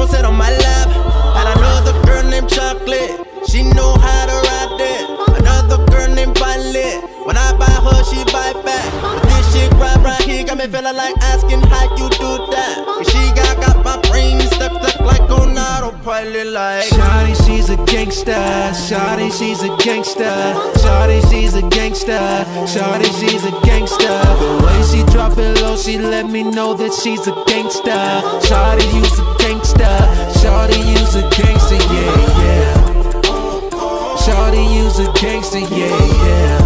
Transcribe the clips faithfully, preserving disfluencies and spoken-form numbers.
sat on my lap. Had another girl named Chocolate, she know how to ride that. Another girl named Violet, when I buy her, she buy back. But this shit right right here got me feeling like asking how you do that. Cause she got, got my brain stuck, stuck like on autopilot like. Shawty, she's a gangsta. Shawty, she's a gangsta. Shawty, she's a gangsta. Shawty, she's a gangsta. The way she drop it low, she let me know that she's a gangsta. Shawty, you's a gangsta. Shawty, you's a gangsta, yeah, yeah. Shawty, you's a gangsta, yeah, yeah.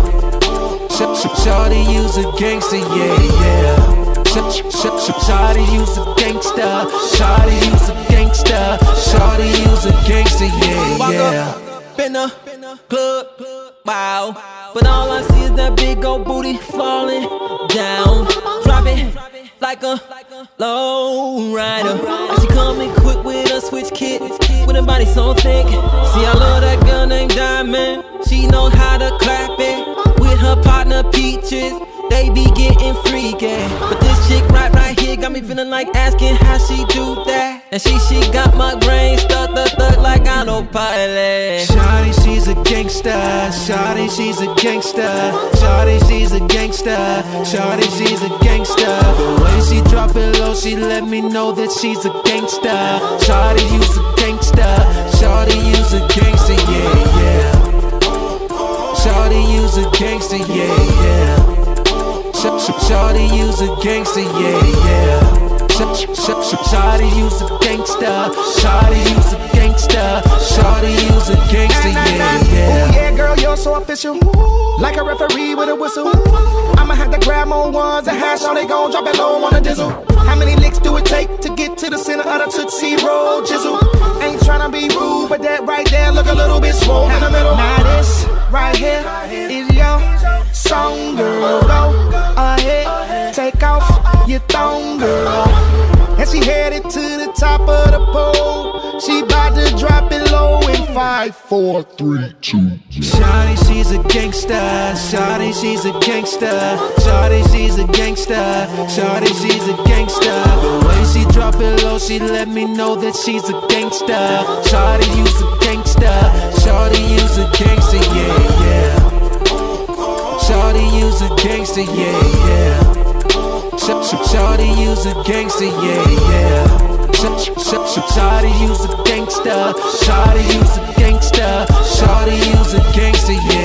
Shawty, you's a gangsta, yeah, yeah. Shawty, you's a gangsta. Shawty, you's a gangsta. Shawty, you's a gangsta, yeah, yeah. Walk up in the club, wow. But all I see is that big old booty falling down. Drop it like a low rider. And she coming quick with a switch kit, with a body so thick. See, I love that girl named Diamond. She know how to clap it with her partner Peaches. They be getting freaky, but this chick right right here got me feeling like asking how she do that. And she she got my brain stuck, stuck, stuck like autopilot. Shawty, she's a gangsta. Shawty, she's a gangsta. Shawty, she's a gangsta. Shawty, she's a gangsta. The way she drop it low, she let me know that she's a gangsta. Shawty, you's a gangsta. Shawty, you's a gangsta, yeah, yeah. Shawty, you's a gangsta, yeah, yeah. Shawty, you's a gangsta, yeah, yeah. Shawty, you's a gangsta. Shawty, you's a gangsta. Shawty, you's a gangsta, yeah, yeah. Ooh, yeah, girl, you're so official. Like a referee with a whistle. I'ma have to grab more ones and hash how they gon' drop it low on a dizzle. How many licks do it take to get to the center of the Tootsie Roll jizzle? Ain't tryna be rude, but that right there look a little bit swole in the middle. Now this right here is your song, girl. Go ahead, take off your thong, girl. And she headed to the top of the pole. She bout to drop it low in five, four, three, two. Shawty, she's a gangsta. Shawty, she's a gangsta. Shawty, she's a gangsta. Shawty, she's a gangsta. The way she drop it low, she let me know that she's a gangsta. Shawty, you's a gangsta. Shawty, you's a gangsta, yeah, yeah. Shawty, you's a gangsta, yeah, yeah. Shawty, you's a gangsta, yeah, yeah. Shawty, you's a gangsta. Shawty, you's a gangsta. Shawty, you's a gangsta, yeah.